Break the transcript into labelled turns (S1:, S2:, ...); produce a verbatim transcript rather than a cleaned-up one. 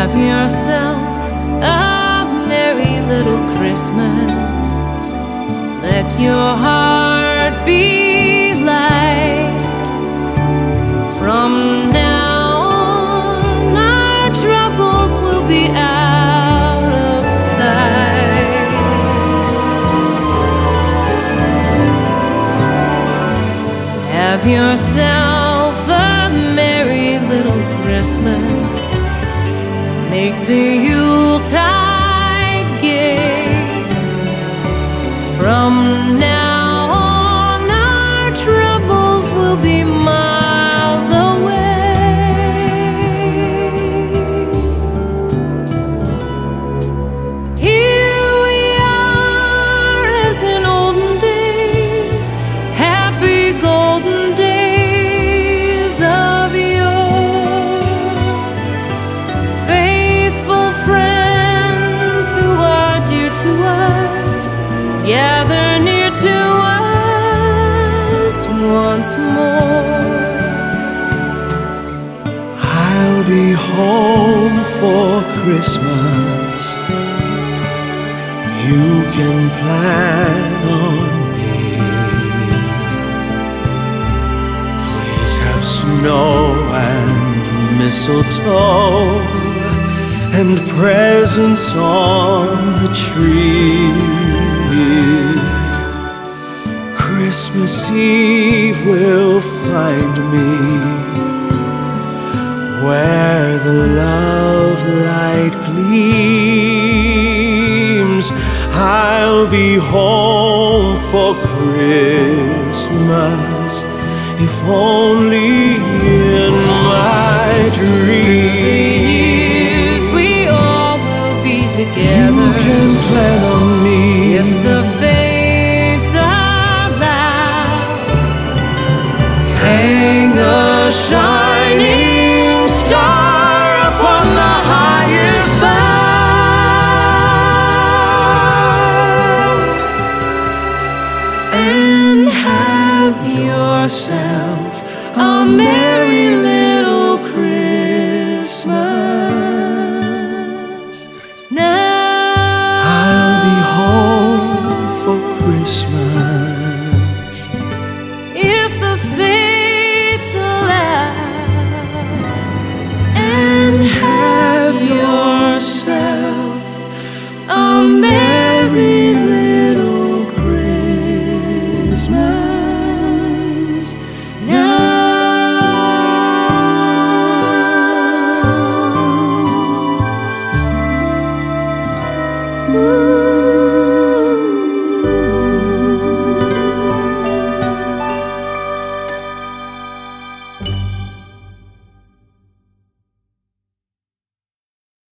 S1: Have yourself a merry little Christmas. Let your heart be light. From now on, our troubles will be out of sight. Have yourself a merry little Christmas. Make the Yuletide gay. From now on, our troubles will be miles away. Here we are as in olden days, happy golden days of yore. Faithful friends who are dear to us, gather near to us once more.
S2: I'll be home for Christmas. You can plan on me. Please have snow and mistletoe and presents on the tree. Christmas Eve will find me where the love light gleams. I'll be home for Christmas, if only in my dreams.
S1: The years we all will be together.
S2: You can plan on me
S1: if the hang a shining star upon the highest bough, and have yourself a merry little Christmas. Now
S2: I'll be home for Christmas.